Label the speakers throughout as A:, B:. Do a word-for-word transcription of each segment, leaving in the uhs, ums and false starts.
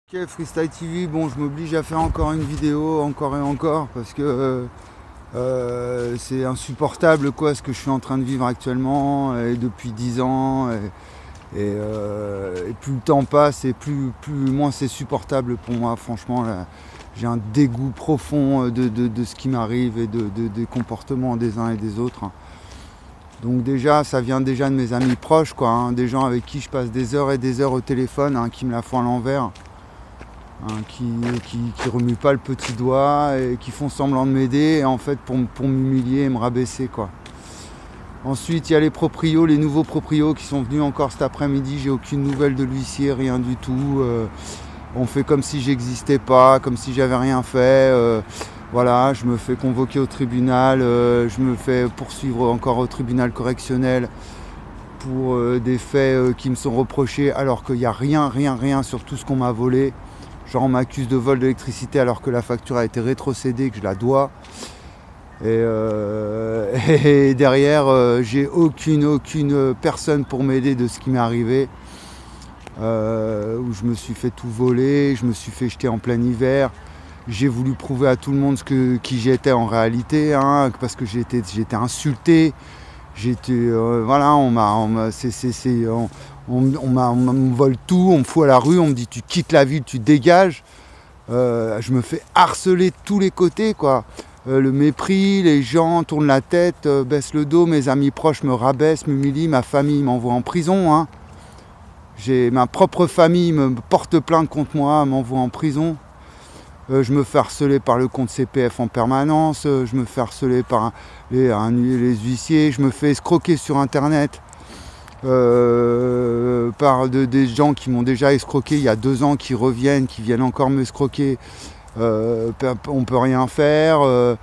A: Ok, Freestyle T V, bon, je m'oblige à faire encore une vidéo, encore et encore, parce que euh, euh, c'est insupportable quoi, ce que je suis en train de vivre actuellement, et depuis dix ans, et, et, euh, et plus le temps passe, et plus, plus moins c'est supportable pour moi, franchement, là, j'ai un dégoût profond de, de, de ce qui m'arrive et de, de, des comportements des uns et des autres. Donc déjà, ça vient déjà de mes amis proches, quoi, hein, des gens avec qui je passe des heures et des heures au téléphone, hein, qui me la font à l'envers. Hein, qui, qui, qui remuent pas le petit doigt et qui font semblant de m'aider en fait pour, pour m'humilier et me rabaisser quoi. Ensuite il y a les proprios, les nouveaux proprios qui sont venus encore cet après-midi, j'ai aucune nouvelle de l'huissier, rien du tout. Euh, on fait comme si j'existais pas, comme si j'avais rien fait. Euh, voilà, je me fais convoquer au tribunal, euh, je me fais poursuivre encore au tribunal correctionnel pour euh, des faits euh, qui me sont reprochés alors qu'il n'y a rien, rien, rien sur tout ce qu'on m'a volé. Genre on m'accuse de vol d'électricité alors que la facture a été rétrocédée, que je la dois. Et, euh, et derrière, euh, j'ai aucune, aucune personne pour m'aider de ce qui m'est arrivé. Euh, où je me suis fait tout voler, je me suis fait jeter en plein hiver. J'ai voulu prouver à tout le monde ce que, qui j'étais en réalité, hein, parce que j'ai été, j'ai été insulté. J'étais, euh, voilà, on m'a, c'est, c'est, c'est, on, on, on, m'a, on me vole tout, on me fout à la rue, on me dit tu quittes la ville, tu dégages. Euh, je me fais harceler de tous les côtés, quoi. Euh, le mépris, les gens tournent la tête, euh, baissent le dos, mes amis proches me rabaissent, m'humilient, ma famille m'envoie en prison. Hein. J'ai, ma propre famille me porte plainte contre moi, m'envoie en prison. Euh, je me fais harceler par le compte C P F en permanence, euh, je me fais harceler par les, un, les huissiers, je me fais escroquer sur internet euh, par de, des gens qui m'ont déjà escroqué il y a deux ans, qui reviennent, qui viennent encore me escroquer. Euh, on peut rien faire. Euh,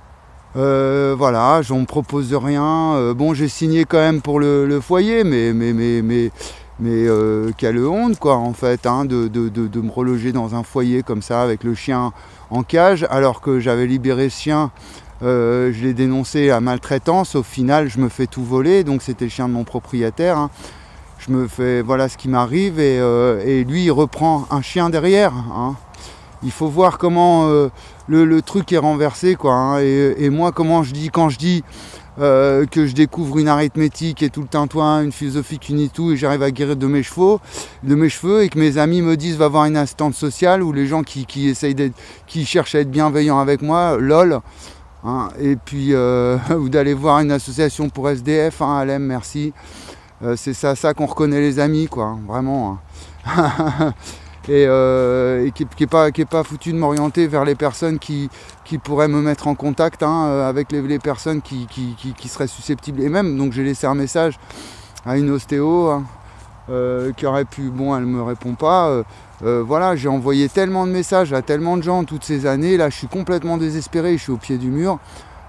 A: euh, voilà, on me propose de rien. Euh, bon, j'ai signé quand même pour le, le foyer, mais mais mais mais Mais euh, quelle honte quoi en fait hein, de, de, de, de me reloger dans un foyer comme ça avec le chien en cage alors que j'avais libéré ce chien, euh, je l'ai dénoncé à maltraitance, au final je me fais tout voler, donc c'était le chien de mon propriétaire, hein. Je me fais, voilà ce qui m'arrive et, euh, et lui il reprend un chien derrière, hein. Il faut voir comment euh, le, le truc est renversé quoi, hein. et, et moi comment je dis quand je dis Euh, que je découvre une arithmétique et tout le tintouin, une philosophie qui unit tout et j'arrive à guérir de mes cheveux, de mes cheveux et que mes amis me disent va voir une assistante sociale ou les gens qui, qui essayent d'être, qui cherchent à être bienveillants avec moi, lol, hein, et puis euh, ou d'aller voir une association pour S D F, hein, Alem, merci, euh, c'est ça, ça qu'on reconnaît les amis quoi, vraiment. Hein. Et, euh, et qui n'est pas, qui est pas foutu de m'orienter vers les personnes qui, qui pourraient me mettre en contact hein, avec les, les personnes qui, qui, qui, qui seraient susceptibles. Et même, donc j'ai laissé un message à une ostéo hein, euh, qui aurait pu, bon elle ne me répond pas, euh, euh, voilà, j'ai envoyé tellement de messages à tellement de gens toutes ces années, là je suis complètement désespéré, je suis au pied du mur,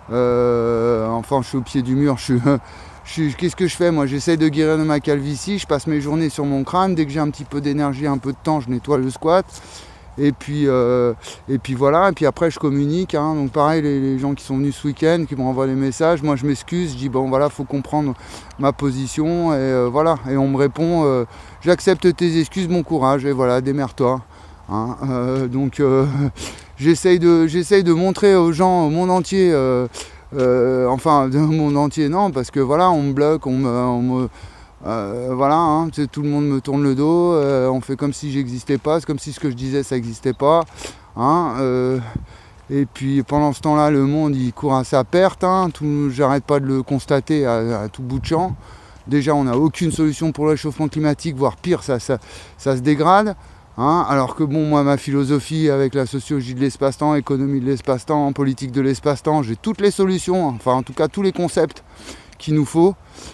A: euh, enfin je suis au pied du mur, je suis... Qu'est-ce que je fais moi? J'essaye de guérir de ma calvitie, je passe mes journées sur mon crâne, dès que j'ai un petit peu d'énergie, un peu de temps, je nettoie le squat. Et puis, euh, et puis voilà, et puis après je communique. Hein. Donc pareil, les, les gens qui sont venus ce week-end, qui m'envoient des messages, moi je m'excuse, je dis bon voilà, faut comprendre ma position. Et euh, voilà, et on me répond, euh, j'accepte tes excuses, bon courage, et voilà, démerde-toi. Hein. Euh, donc euh, j'essaye de, j'essaye de montrer aux gens, au monde entier, euh, Euh, enfin, du monde entier, non, parce que voilà, on me bloque, on me, on me euh, voilà, hein, tout le monde me tourne le dos, euh, on fait comme si j'existais pas, c'est comme si ce que je disais ça n'existait pas, hein, euh, et puis pendant ce temps-là, le monde il court à sa perte, hein, tout, j'arrête pas de le constater à, à tout bout de champ. Déjà, on n'a aucune solution pour le réchauffement climatique, voire pire, ça, ça, ça se dégrade. Hein, alors que bon, moi, ma philosophie avec la sociologie de l'espace-temps, économie de l'espace-temps, politique de l'espace-temps, j'ai toutes les solutions, enfin en tout cas tous les concepts qu'il nous faut.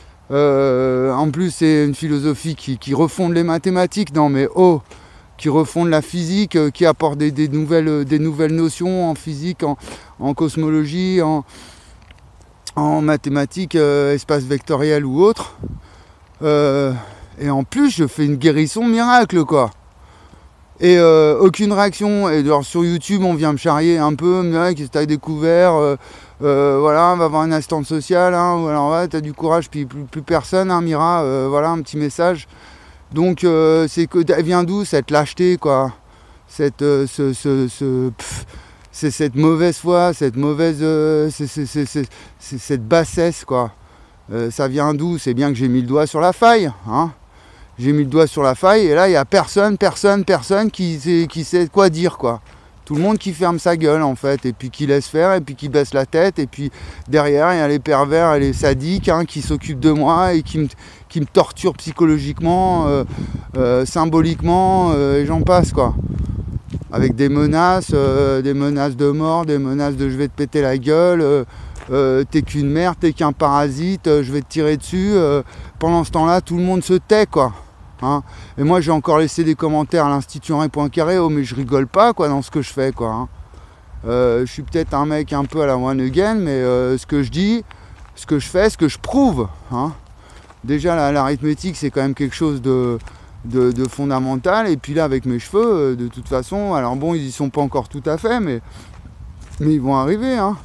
A: Euh, en plus, c'est une philosophie qui, qui refonde les mathématiques, non mais oh, qui refonde la physique, euh, qui apporte des, des, nouvelles, des nouvelles notions en physique, en, en cosmologie, en, en mathématiques, euh, espace vectoriel ou autre. Euh, et en plus, je fais une guérison miracle, quoi. Et euh, aucune réaction. Et alors, sur YouTube, on vient me charrier un peu, mais qu'est-ce que t'as découvert, euh, euh, voilà, on va voir une assistante sociale, hein, ou alors ouais, t'as du courage, puis plus, plus personne, hein, Mira, euh, voilà, un petit message. Donc, euh, c'est que, elle vient d'où cette lâcheté, quoi? cette, euh, ce, ce, ce, pff, c'est cette mauvaise foi, cette mauvaise, euh, c'est, c'est, c'est, c'est, c'est cette bassesse, quoi. Euh, ça vient d'où? C'est bien que j'ai mis le doigt sur la faille, hein. J'ai mis le doigt sur la faille et là il n'y a personne, personne, personne qui sait, qui sait quoi dire, quoi. Tout le monde qui ferme sa gueule en fait, et puis qui laisse faire, et puis qui baisse la tête, et puis derrière il y a les pervers et les sadiques, hein, qui s'occupent de moi et qui me, qui me torturent psychologiquement, euh, euh, symboliquement, euh, et j'en passe, quoi. Avec des menaces, euh, des menaces de mort, des menaces de je vais te péter la gueule, euh, euh, t'es qu'une merde, t'es qu'un parasite, euh, je vais te tirer dessus. Euh, pendant ce temps-là, tout le monde se tait, quoi. Hein. Et moi j'ai encore laissé des commentaires à l'Institut Henri Poincaré, oh mais je rigole pas, quoi, dans ce que je fais, quoi. Hein. Euh, je suis peut-être un mec un peu à la one again, mais euh, ce que je dis, ce que je fais, ce que je prouve, hein. Déjà la, l'arithmétique c'est quand même quelque chose de, de, de fondamental, et puis là avec mes cheveux, euh, de toute façon, alors bon ils y sont pas encore tout à fait, mais, mais ils vont arriver, hein.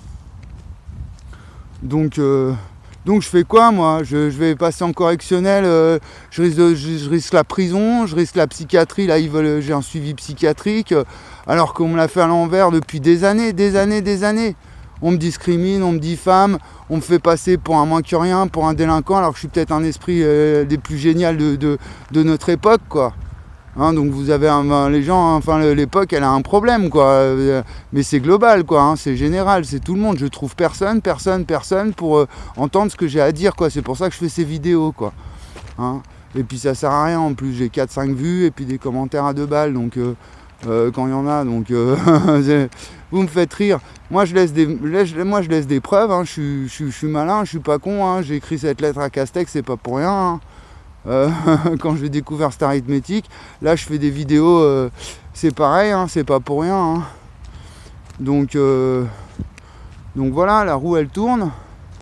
A: Donc euh, Donc je fais quoi, moi? je, je vais passer en correctionnel, euh, je, risque de, je, je risque la prison, je risque la psychiatrie, là ils veulent, j'ai un suivi psychiatrique, euh, alors qu'on me l'a fait à l'envers depuis des années, des années, des années. On me discrimine, on me diffame, on me fait passer pour un moins que rien, pour un délinquant, alors que je suis peut-être un esprit euh, des plus géniaux de, de, de notre époque, quoi. Hein, donc vous avez un, les gens, enfin l'époque elle a un problème, quoi, euh, mais c'est global, quoi, hein, c'est général, c'est tout le monde. Je trouve personne, personne, personne pour euh, entendre ce que j'ai à dire, quoi. C'est pour ça que je fais ces vidéos, quoi. Hein. Et puis ça sert à rien, en plus j'ai quatre cinq vues et puis des commentaires à deux balles, donc euh, euh, quand il y en a, donc euh, vous me faites rire. Moi je laisse des, moi, je laisse des preuves, hein. je, je, je suis malin, je suis pas con, hein. J'ai écrit cette lettre à Castex, c'est pas pour rien, hein. Euh, quand j'ai découvert cette arithmétique, là je fais des vidéos, euh, c'est pareil, hein, c'est pas pour rien, hein. Donc, euh, donc voilà, la roue elle tourne.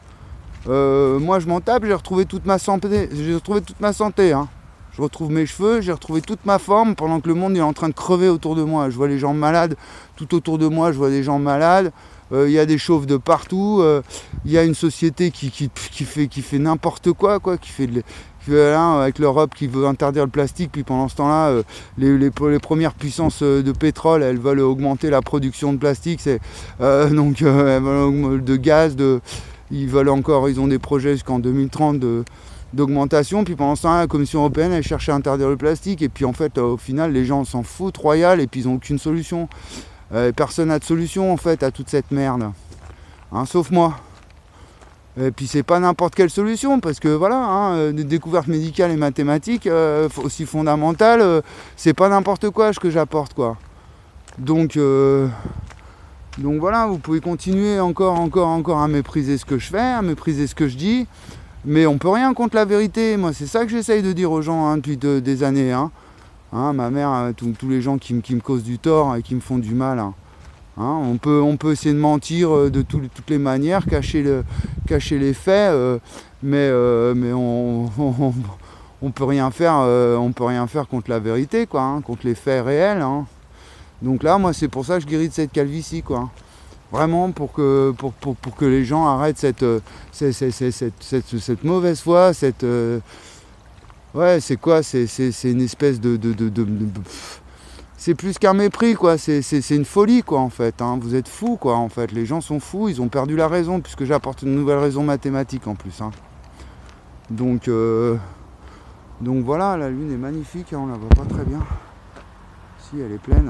A: Euh, moi je m'en tape, j'ai retrouvé toute ma santé, j'ai retrouvé toute ma santé, hein. Je retrouve mes cheveux, j'ai retrouvé toute ma forme pendant que le monde est en train de crever autour de moi. Je vois les gens malades tout autour de moi, je vois des gens malades. Il euh, y a des chauves de partout. Il euh, y a une société qui, qui, qui fait, qui fait n'importe quoi, quoi, qui fait de, Là, avec l'Europe qui veut interdire le plastique, puis pendant ce temps-là, euh, les, les, les premières puissances de pétrole, elles veulent augmenter la production de plastique, c'est, euh, donc euh, elles veulent, de gaz, de, ils veulent encore, ils ont des projets jusqu'en deux mille trente de, d'augmentation, puis pendant ce temps-là, la Commission européenne, elle cherche à interdire le plastique, et puis en fait, au final, les gens s'en foutent royal, et puis ils n'ont aucune solution. Euh, personne n'a de solution, en fait, à toute cette merde, hein, sauf moi. Et puis c'est pas n'importe quelle solution, parce que voilà, hein, des découvertes médicales et mathématiques euh, aussi fondamentales, euh, c'est pas n'importe quoi ce que j'apporte, quoi. Donc, euh, donc voilà, vous pouvez continuer encore, encore, encore à mépriser ce que je fais, à mépriser ce que je dis, mais on peut rien contre la vérité. Moi, c'est ça que j'essaye de dire aux gens, hein, depuis de, des années. Hein. Hein, ma mère, tous les gens qui, qui me causent du tort et qui me font du mal. Hein. Hein, on, peut, on peut essayer de mentir de tout, toutes les manières, cacher, le, cacher les faits, euh, mais, euh, mais on, on, on peut rien faire, euh, on peut rien faire contre la vérité, quoi, hein, contre les faits réels. Hein. Donc là, moi, c'est pour ça que je guéris de cette calvitie, quoi. Vraiment pour que, pour, pour, pour que les gens arrêtent cette, cette, cette, cette, cette, cette mauvaise foi, cette, euh, ouais, c'est quoi, c'est, c'est, c'est une espèce de, de, de, de, de c'est plus qu'un mépris, quoi. C'est, c'est, c'est une folie, quoi, en fait. Hein. Vous êtes fous, quoi, en fait. Les gens sont fous, ils ont perdu la raison, puisque j'apporte une nouvelle raison mathématique, en plus. Hein. Donc, euh, donc voilà, la lune est magnifique, hein, on la voit pas très bien. Si, elle est pleine.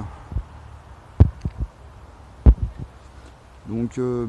A: Donc, euh,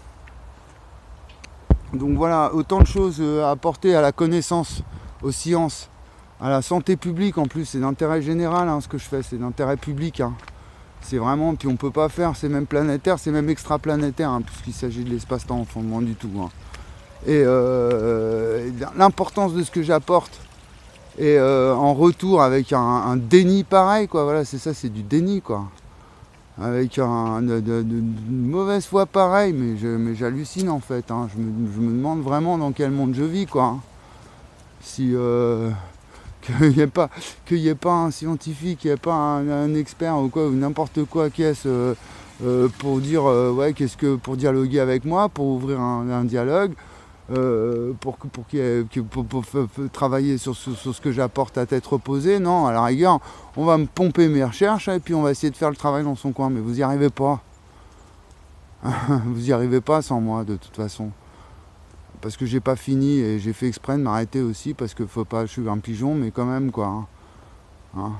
A: donc voilà, autant de choses à apporter à la connaissance, aux sciences, à la santé publique. En plus, c'est d'intérêt général, hein, ce que je fais, c'est d'intérêt public. Hein. C'est vraiment, puis on peut pas faire, c'est même planétaire, c'est même extraplanétaire, hein, puisqu'il s'agit de l'espace-temps en fondement du tout. Hein. Et euh, l'importance de ce que j'apporte, et euh, en retour avec un, un déni pareil, quoi. Voilà, c'est ça, c'est du déni, quoi. Avec un, de, de, de, une mauvaise foi pareil, mais, je, mais j'hallucine en fait. Hein. Je, me, je me demande vraiment dans quel monde je vis, quoi. Hein. Si euh, qu'il n'y ait pas, qu'il y ait pas un scientifique, qu'il n'y ait pas un, un expert ou quoi, ou n'importe quoi qui est euh, euh, pour dire euh, ouais, qu'est-ce que pour dialoguer avec moi, pour ouvrir un, un dialogue. euh, pour, que- pour, qu'il y ait- que- pour, pour f- f- travailler sur, sur- sur ce que j'apporte à tête reposée. Non, à la rigueur, on va me pomper mes recherches et puis on va essayer de faire le travail dans son coin. Mais vous n'y arrivez pas. Vous n'y arrivez pas sans moi, de toute façon. Parce que j'ai pas fini et j'ai fait exprès de m'arrêter aussi parce que faut pas, je suis un pigeon, mais quand même quoi. Hein. Hein.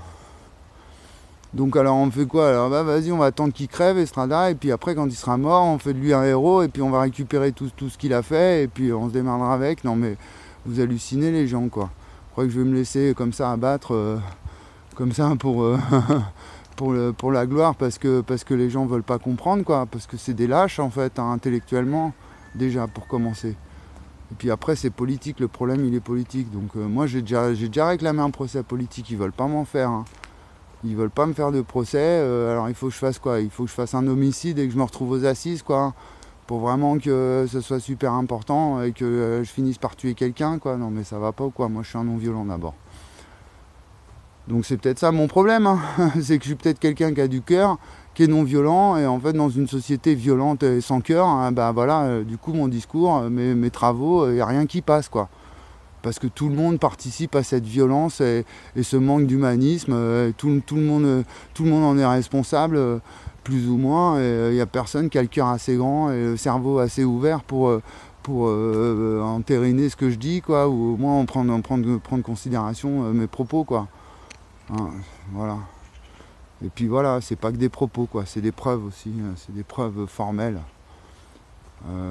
A: Donc alors on fait quoi? Alors bah vas-y, on va attendre qu'il crève Estrada, et puis après quand il sera mort, on fait de lui un héros, et puis on va récupérer tout, tout ce qu'il a fait, et puis on se démerdera avec. Non mais vous hallucinez les gens quoi. Vous croyez que je vais me laisser comme ça abattre, euh, comme ça pour, euh, pour, le, pour la gloire, parce que, parce que les gens veulent pas comprendre quoi, parce que c'est des lâches en fait, hein, intellectuellement, déjà pour commencer. Et puis après c'est politique, le problème il est politique. Donc euh, moi j'ai déjà, j'ai déjà réclamé un procès politique, ils veulent pas m'en faire. Hein. Ils veulent pas me faire de procès, euh, alors il faut que je fasse quoi? Il faut que je fasse un homicide et que je me retrouve aux assises quoi, pour vraiment que ce soit super important et que euh, je finisse par tuer quelqu'un quoi. Non mais ça va pas ou quoi? Moi je suis un non-violent d'abord. Donc c'est peut-être ça mon problème, hein. C'est que je suis peut-être quelqu'un qui a du cœur, qui est non-violent, et en fait dans une société violente et sans cœur, hein, bah voilà, euh, du coup mon discours, mes, mes travaux, il n'y a rien qui passe quoi. Parce que tout le monde participe à cette violence et, et ce manque d'humanisme, euh, tout, tout, le monde, euh, tout le monde en est responsable, euh, plus ou moins, et il n'y a personne qui a le cœur assez grand et le cerveau assez ouvert pour, euh, pour euh, entériner ce que je dis, quoi, ou au moins en prendre, en prendre, prendre considération euh, mes propos, quoi. Hein, voilà. Et puis voilà, c'est pas que des propos, quoi, c'est des preuves aussi, hein, c'est des preuves formelles. Euh,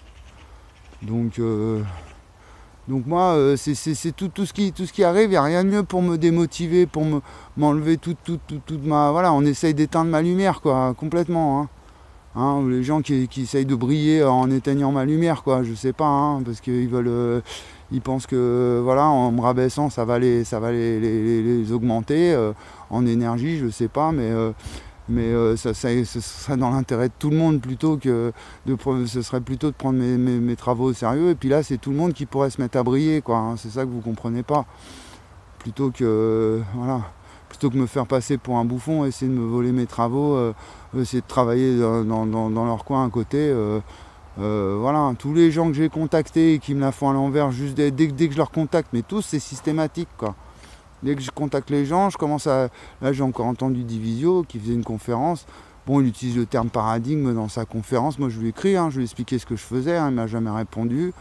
A: donc... Euh, Donc moi, euh, c'est, c'est, c'est tout, tout, ce qui, tout ce qui arrive, il n'y a rien de mieux pour me démotiver, pour me, m'enlever toute, toute, toute, toute ma... Voilà, on essaye d'éteindre ma lumière, quoi, complètement. Hein. Hein, ou les gens qui, qui essayent de briller en éteignant ma lumière, quoi, je sais pas, hein, parce qu'ils veulent... Euh, ils pensent que, voilà, en me rabaissant, ça va les, ça va les, les, les augmenter euh, en énergie, je sais pas, mais... Euh, mais euh, ça, ça, ce serait dans l'intérêt de tout le monde plutôt que de, ce serait plutôt de prendre mes, mes, mes travaux au sérieux, et puis là c'est tout le monde qui pourrait se mettre à briller quoi, hein, c'est ça que vous comprenez pas, plutôt que voilà, plutôt que me faire passer pour un bouffon, essayer de me voler mes travaux, euh, essayer de travailler dans, dans, dans leur coin à côté, euh, euh, voilà, tous les gens que j'ai contactés et qui me la font à l'envers juste dès, dès, dès que je leur contacte, mais tous c'est systématique quoi. Dès que je contacte les gens, je commence à... Là, j'ai encore entendu Divisio qui faisait une conférence. Bon, il utilise le terme paradigme dans sa conférence. Moi, je lui ai écrit, hein, je lui ai expliqué ce que je faisais. Hein, il ne m'a jamais répondu.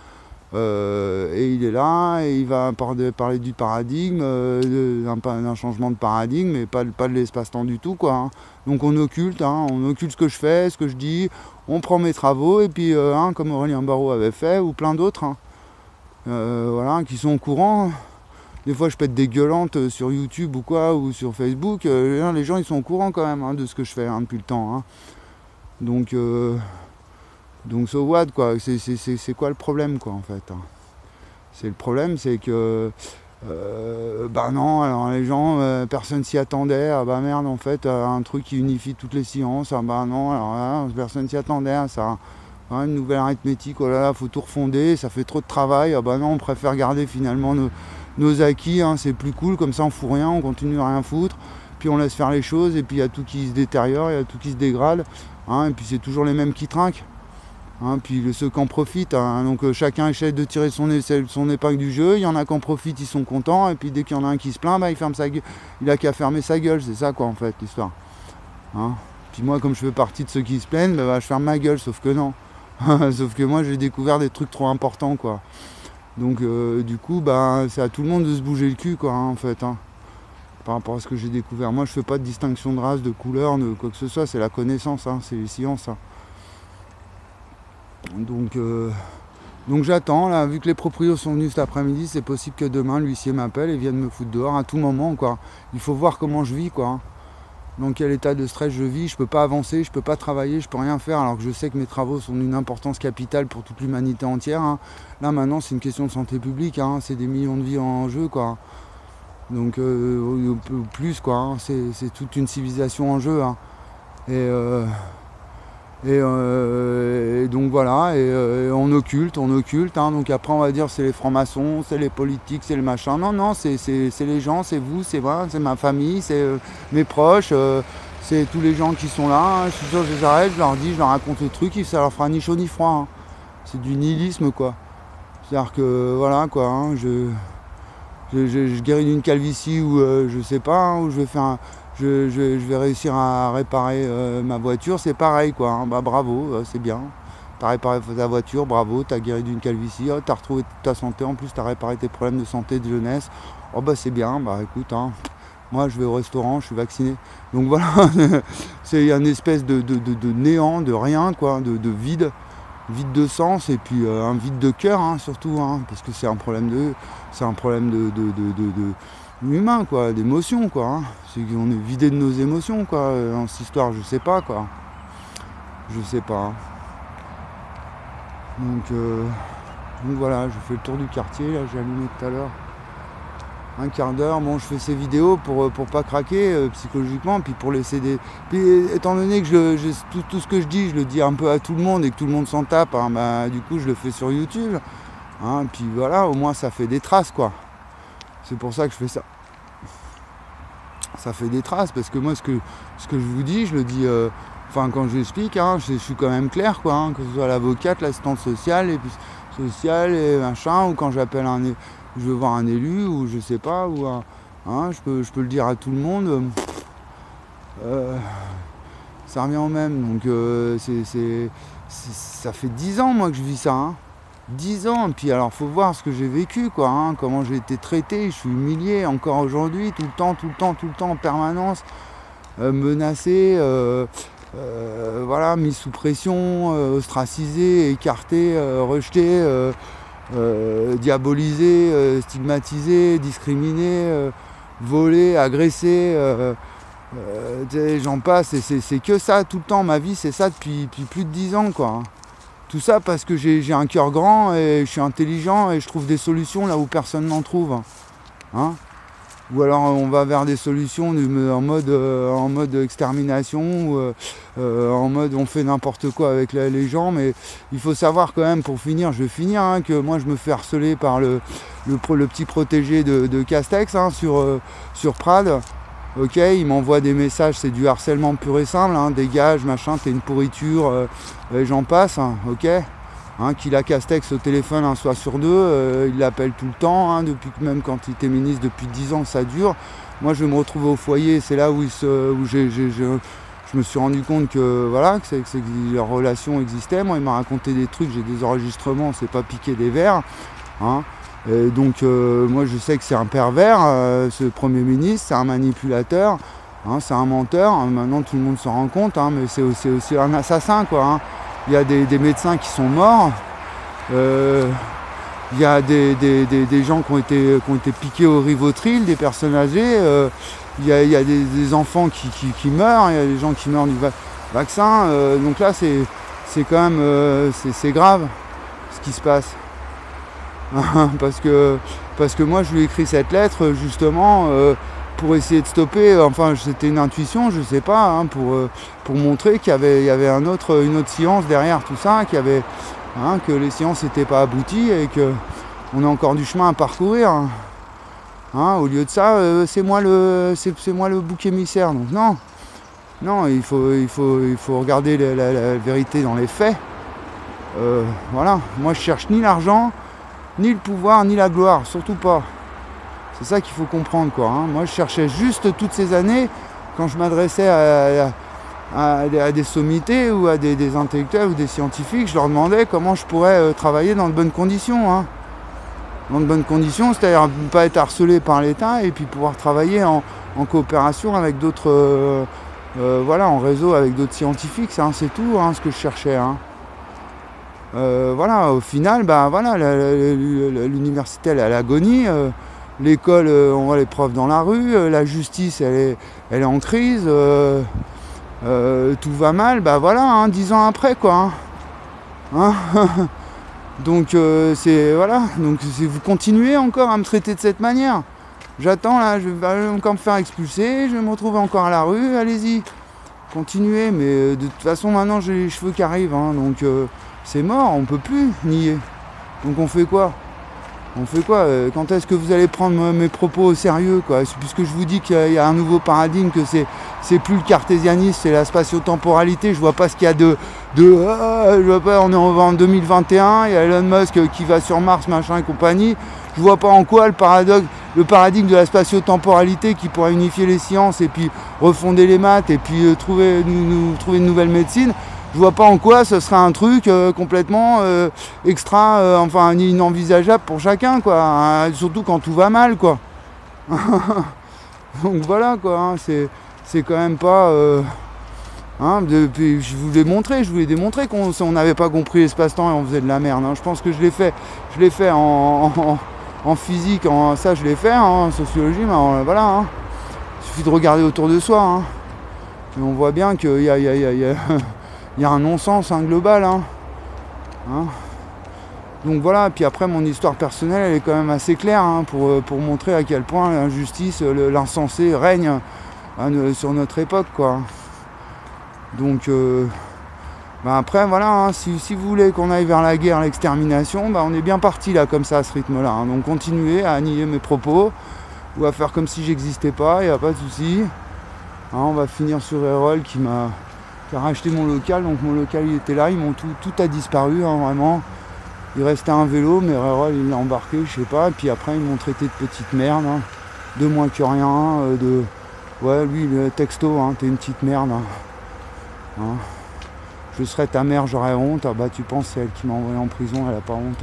A: Euh, et il est là, et il va parler du paradigme, euh, d'un, d'un changement de paradigme, mais pas, pas de l'espace-temps du tout, quoi. Hein. Donc on occulte, hein, on occulte ce que je fais, ce que je dis. On prend mes travaux, et puis, euh, hein, comme Aurélien Barraud avait fait, ou plein d'autres, hein, euh, voilà, qui sont au courant. Des fois je pète des gueulantes sur YouTube ou quoi, ou sur Facebook, euh, les gens ils sont au courant quand même hein, de ce que je fais hein, depuis le temps. Hein. Donc, euh, donc so what quoi, c'est, c'est, c'est, c'est quoi le problème quoi en fait hein. C'est le problème, c'est que euh, bah non, alors les gens, euh, personne s'y attendait, ah bah merde en fait, euh, un truc qui unifie toutes les sciences, ah bah non, alors là, personne s'y attendait à ça. Hein, une nouvelle arithmétique, oh là là, faut tout refonder, ça fait trop de travail, ah bah non, on préfère garder finalement nos nos acquis, hein, c'est plus cool, comme ça on fout rien, on continue à rien foutre, puis on laisse faire les choses, et puis il y a tout qui se détériore, il y a tout qui se dégrade, hein, et puis c'est toujours les mêmes qui trinquent, hein, puis ceux qui en profitent, hein, donc euh, chacun essaie de tirer son, son épingle du jeu, il y en a qui en profitent, ils sont contents, et puis dès qu'il y en a un qui se plaint, bah, il, ferme sa gueule, il a qu'à fermer sa gueule, c'est ça quoi en fait l'histoire. Hein. Puis moi comme je fais partie de ceux qui se plaignent, bah, bah, je ferme ma gueule, sauf que non, sauf que moi j'ai découvert des trucs trop importants quoi. Donc euh, du coup, bah, c'est à tout le monde de se bouger le cul, quoi, hein, en fait, hein, par rapport à ce que j'ai découvert. Moi, je fais pas de distinction de race, de couleur, de quoi que ce soit. C'est la connaissance, hein, c'est les sciences. Hein. Donc, euh, donc j'attends, là, vu que les proprios sont venus cet après-midi, c'est possible que demain, l'huissier m'appelle et vienne me foutre dehors à tout moment, quoi. Il faut voir comment je vis, quoi. Hein. Dans quel état de stress je vis, je peux pas avancer, je peux pas travailler, je peux rien faire alors que je sais que mes travaux sont d'une importance capitale pour toute l'humanité entière. Hein. Là maintenant c'est une question de santé publique, hein. C'est des millions de vies en jeu quoi. Donc euh, plus quoi, hein. c'est, c'est toute une civilisation en jeu. Hein. Et, euh, et, euh, et donc voilà, et, euh, on occulte, on occulte, hein. Donc après on va dire c'est les francs-maçons, c'est les politiques, c'est le machin. Non, non, c'est, c'est, c'est les gens, c'est vous, c'est moi, c'est ma famille, c'est euh, mes proches, euh, c'est tous les gens qui sont là. Hein. Je suis sûr, je les arrête, je leur dis, je leur raconte le truc, ça leur fera ni chaud ni froid. Hein. C'est du nihilisme quoi. C'est-à-dire que voilà quoi, hein, je, je, je, je guéris d'une calvitie ou euh, je sais pas, hein, où je vais faire un, je, je, je vais réussir à réparer euh, ma voiture, c'est pareil quoi, hein, bah bravo, euh, c'est bien. T'as réparé ta voiture, bravo, t'as guéri d'une calvitie, oh, t'as retrouvé ta santé, en plus t'as réparé tes problèmes de santé de jeunesse, oh bah c'est bien, bah écoute, hein, moi je vais au restaurant, je suis vacciné. Donc voilà, c'est une espèce de, de, de, de néant, de rien quoi, de, de vide. Vide de sens et puis euh, un vide de cœur hein, surtout hein, parce que c'est un problème de c'est un problème de, de, de, de, de humain quoi, d'émotion quoi hein. C'est qu'on est vidé de nos émotions quoi dans cette histoire, je sais pas quoi, je sais pas donc, euh, donc voilà, je fais le tour du quartier là, j'ai allumé tout à l'heure un quart d'heure. Bon, je fais ces vidéos pour, pour pas craquer euh, psychologiquement, puis pour laisser des... Puis étant donné que je, je, tout, tout ce que je dis, je le dis un peu à tout le monde et que tout le monde s'en tape, hein, bah, du coup je le fais sur YouTube. Hein, puis voilà, au moins ça fait des traces quoi. C'est pour ça que je fais ça. Ça fait des traces, parce que moi ce que, ce que je vous dis, je le dis... Euh, enfin quand je l'explique, hein, je, je suis quand même clair quoi, hein, que ce soit l'avocate, l'assistante sociale, et puis sociale et machin, ou quand j'appelle un... je veux voir un élu ou je sais pas, ou un, hein, je, peux, je peux le dire à tout le monde, euh, ça revient au même. Donc euh, c'est, c'est, c'est, ça fait dix ans moi que je vis ça, hein. dix ans, et puis alors faut voir ce que j'ai vécu, quoi, hein, comment j'ai été traité, je suis humilié encore aujourd'hui, tout le temps, tout le temps, tout le temps en permanence, euh, menacé, euh, euh, voilà, mis sous pression, euh, ostracisé, écarté, euh, rejeté. Euh, Euh, diabolisé, euh, stigmatisé, discriminé, euh, volé, agressé, euh, euh, j'en passe, et c'est, c'est que ça tout le temps, ma vie c'est ça depuis, depuis plus de dix ans quoi. Tout ça parce que j'ai, j'ai un cœur grand et je suis intelligent et je trouve des solutions là où personne n'en trouve. Hein, ou alors on va vers des solutions en mode, euh, en mode extermination, ou euh, euh, en mode on fait n'importe quoi avec la, les gens, mais il faut savoir quand même, pour finir, je vais finir, hein, que moi je me fais harceler par le, le, le petit protégé de, de Castex hein, sur, euh, sur Prades. Ok, il m'envoie des messages, c'est du harcèlement pur et simple, hein, dégage, machin, t'es une pourriture, euh, et j'en passe, hein, ok. Hein, qu'il a Castex au téléphone un soir sur deux, euh, il l'appelle tout le temps, hein, depuis que même quand il était ministre depuis dix ans, ça dure. Moi je me retrouve au foyer, c'est là où, il se, où j'ai, j'ai, j'ai, je me suis rendu compte que voilà, que, c'est, que, c'est, que leur relation existait. Moi il m'a raconté des trucs, j'ai des enregistrements, c'est pas piquer des verres. Hein. Et donc euh, moi je sais que c'est un pervers, euh, ce Premier ministre, c'est un manipulateur, hein, c'est un menteur. Maintenant tout le monde s'en rend compte, hein, mais c'est aussi, aussi un assassin quoi. Hein. Il y a des, des médecins qui sont morts, euh, il y a des, des, des, des gens qui ont, été, qui ont été piqués au Rivotril, des personnes âgées, euh, il y a, il y a des, des enfants qui, qui, qui meurent, il y a des gens qui meurent du va- vaccin, euh, donc là c'est, c'est quand même euh, c'est, c'est grave ce qui se passe. parce, que, parce que moi je lui ai écrit cette lettre justement euh, pour essayer de stopper, enfin c'était une intuition, je sais pas, hein, pour, euh, pour montrer qu'il y avait, il y avait un autre, une autre science derrière tout ça, qu'il y avait, hein, que les sciences n'étaient pas abouties et qu'on a encore du chemin à parcourir. Hein. Hein, au lieu de ça, euh, c'est, moi le, c'est, c'est moi le bouc émissaire. Donc non, non, il faut, il faut, il faut regarder la, la, la vérité dans les faits. Euh, voilà, moi je cherche ni l'argent, ni le pouvoir, ni la gloire, surtout pas. C'est ça qu'il faut comprendre quoi. Hein. Moi je cherchais juste toutes ces années, quand je m'adressais à, à, à des sommités ou à des, des intellectuels ou des scientifiques, je leur demandais comment je pourrais euh, travailler dans de bonnes conditions. Hein. Dans de bonnes conditions, c'est-à-dire ne pas être harcelé par l'État et puis pouvoir travailler en, en coopération avec d'autres, euh, euh, voilà, en réseau avec d'autres scientifiques, ça, hein, c'est tout hein, ce que je cherchais. Hein. Euh, voilà, au final, bah, voilà, la, la, la, l'université elle est à l'agonie. Euh, L'école, euh, on voit les profs dans la rue, euh, la justice, elle est, elle est en crise, euh, euh, tout va mal, bah voilà, hein, dix ans après, quoi. Hein. Hein. Donc, euh, c'est, voilà, donc c'est, vous continuez encore à me traiter de cette manière. J'attends, là, je vais encore me faire expulser, je vais me retrouver encore à la rue, allez-y, continuez, mais euh, de toute façon, maintenant, j'ai les cheveux qui arrivent, hein, donc euh, c'est mort, on peut plus nier. Donc on fait quoi ? On fait quoi? Quand est-ce que vous allez prendre mes propos au sérieux, quoi? Puisque je vous dis qu'il y a un nouveau paradigme, que c'est c'est plus le cartésianisme, c'est la spatio-temporalité. Je vois pas ce qu'il y a de... de ah, je vois pas, on est en deux mille vingt et un, il y a Elon Musk qui va sur Mars, machin et compagnie. Je vois pas en quoi le paradoxe, le paradigme de la spatio-temporalité qui pourrait unifier les sciences et puis refonder les maths et puis euh, trouver, nous, nous, trouver une nouvelle médecine. Je vois pas en quoi ce serait un truc euh, complètement euh, extra, euh, enfin inenvisageable pour chacun, quoi. Hein, surtout quand tout va mal, quoi. Donc voilà, quoi. Hein, c'est, c'est quand même pas. Euh, hein, depuis, je vous l'ai montré, je vous l'ai démontré qu'on n'avait pas compris l'espace-temps et on faisait de la merde. Hein. Je pense que je l'ai fait, je l'ai fait en, en, en physique, en, ça je l'ai fait, hein, en sociologie, mais en, voilà. Hein. Il suffit de regarder autour de soi. Hein. Et on voit bien qu'il y a, y a, y a, y a il y a un non-sens hein, global. Hein. Hein. Donc voilà, puis après mon histoire personnelle elle est quand même assez claire hein, pour, pour montrer à quel point l'injustice, l'insensé règne hein, sur notre époque, quoi. Donc euh, bah après voilà, hein, si, si vous voulez qu'on aille vers la guerre, l'extermination, bah on est bien parti là comme ça à ce rythme-là. Hein. Donc continuez à nier mes propos ou à faire comme si j'existais pas, il n'y a pas de souci. Hein, on va finir sur Erol qui m'a qui a racheté mon local, donc mon local il était là, ils m'ont tout, tout a disparu hein, vraiment. Il restait un vélo, mais Erol il l'a embarqué, je sais pas, et puis après ils m'ont traité de petite merde, hein, de moins que rien, euh, de ouais lui le texto, hein, t'es une petite merde. Hein. Hein. Je serais ta mère, j'aurais honte. Ah bah tu penses c'est elle qui m'a envoyé en prison, elle a pas honte.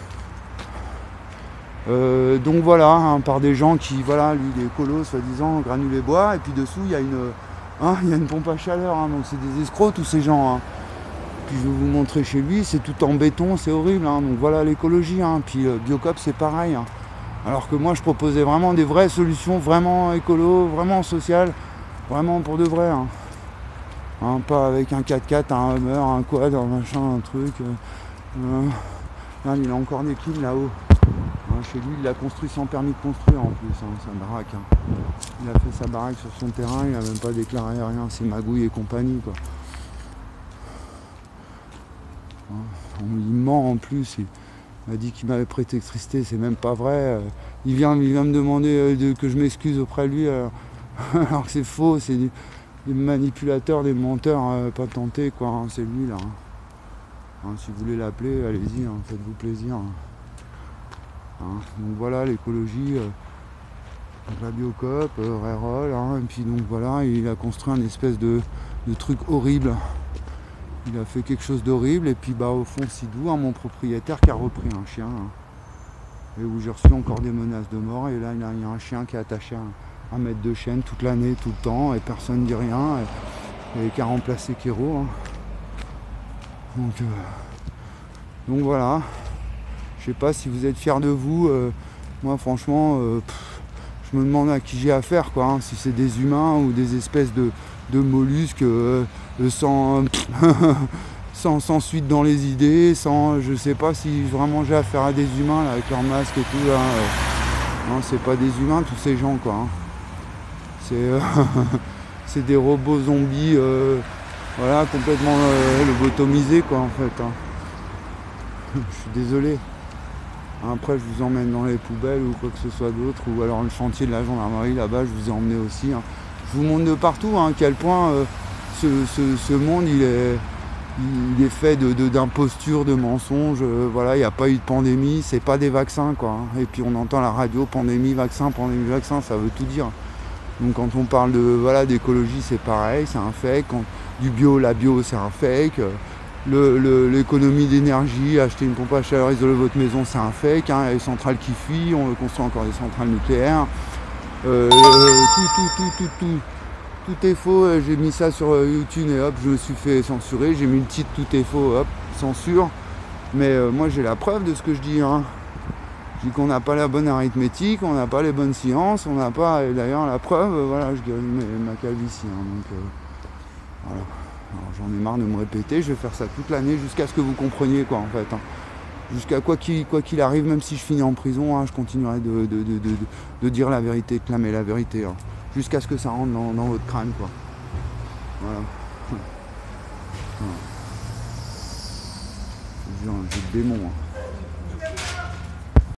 A: Euh, donc voilà, hein, par des gens qui, voilà, lui il est écolo, soi-disant, granulé bois, et puis dessous il y a une. Hein, il y a une pompe à chaleur, hein, donc c'est des escrocs tous ces gens. Hein. Puis je vais vous montrer chez lui, c'est tout en béton, c'est horrible. Hein, donc voilà l'écologie. Hein. Puis euh, Biocop c'est pareil. Hein. Alors que moi je proposais vraiment des vraies solutions, vraiment écolo, vraiment sociales, vraiment pour de vrai. Hein. Hein, pas avec un quatre-quatre, un Hummer, un quad, un machin, un truc. Euh, euh, là, il a encore des clims là-haut. Hein, chez lui, il l'a construit sans permis de construire en plus, hein, sa baraque. Hein. Il a fait sa baraque sur son terrain, il n'a même pas déclaré rien, c'est magouille et compagnie, quoi. Hein, on lui ment en plus, il m'a dit qu'il m'avait prêté électricité, c'est même pas vrai. Il vient, il vient me demander de, que je m'excuse auprès de lui, alors, alors que c'est faux, c'est des, des manipulateurs, des menteurs euh, patentés, quoi. Hein, c'est lui là. Hein. Hein, si vous voulez l'appeler, allez-y, hein, faites-vous plaisir. Hein. Hein, donc voilà l'écologie, euh, la Biocop, euh, Rérol, hein, et puis donc voilà, il a construit un espèce de, de truc horrible. Il a fait quelque chose d'horrible, et puis bah au fond Sidou, hein, mon propriétaire qui a repris un chien, hein, et où j'ai reçu encore des menaces de mort, et là il y a, il y a un chien qui est attaché à un mètre de chaîne toute l'année, tout le temps, et personne ne dit rien, et, et qui a remplacé Kéro. Hein. Donc, euh, donc voilà. Je sais pas si vous êtes fiers de vous. Euh, moi, franchement, euh, pff, je me demande à qui j'ai affaire, quoi. Hein, si c'est des humains ou des espèces de, de mollusques euh, sans, sans, sans suite dans les idées, sans, je sais pas si vraiment j'ai affaire à des humains là, avec leur masque et tout. Là, euh, non, c'est pas des humains, tous ces gens, quoi. Hein. C'est, euh, c'est des robots zombies, euh, voilà, complètement euh, lobotomisés, quoi, en fait. Hein. Je suis désolé. Après je vous emmène dans les poubelles ou quoi que ce soit d'autre, ou alors le chantier de la gendarmerie là-bas, je vous ai emmené aussi. Hein. Je vous montre de partout hein, à quel point euh, ce, ce, ce monde il est, il est fait de, de, d'impostures, de mensonges. Euh, voilà, il n'y a pas eu de pandémie, c'est pas des vaccins, quoi. Hein. Et puis on entend la radio, pandémie, vaccin, pandémie, vaccin, ça veut tout dire. Donc quand on parle de voilà d'écologie, c'est pareil, c'est un fake. Quand, du bio, la bio, c'est un fake. Le, le, l'économie d'énergie, acheter une pompe à chaleur, isoler votre maison, c'est un fake. Hein. Il y a les centrales qui fuient, on construit encore des centrales nucléaires. Euh, tout, tout, tout, tout, tout, tout est faux. J'ai mis ça sur YouTube et hop, je me suis fait censurer. J'ai mis le titre tout est faux, hop, censure. Mais euh, moi j'ai la preuve de ce que je dis. Hein. Je dis qu'on n'a pas la bonne arithmétique, on n'a pas les bonnes sciences, on n'a pas, et d'ailleurs la preuve, euh, voilà, je guéris ma calvitie. Hein, donc, euh, voilà. Alors, j'en ai marre de me répéter, je vais faire ça toute l'année jusqu'à ce que vous compreniez, quoi, en fait. Hein. Jusqu'à quoi qu'il, quoi qu'il arrive, même si je finis en prison, hein, je continuerai de, de, de, de, de dire la vérité, de clamer la vérité. Hein. Jusqu'à ce que ça rentre dans, dans votre crâne, quoi. Voilà. Voilà. J'ai le démon. Hein.